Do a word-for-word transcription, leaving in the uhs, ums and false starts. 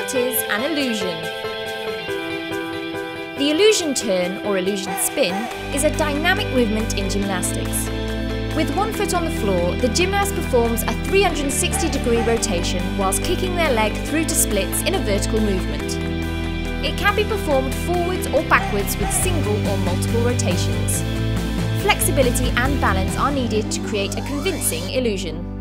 What is an illusion? The illusion turn, or illusion spin, is a dynamic movement in gymnastics. With one foot on the floor, the gymnast performs a three hundred sixty degree rotation whilst kicking their leg through to splits in a vertical movement. It can be performed forwards or backwards with single or multiple rotations. Flexibility and balance are needed to create a convincing illusion.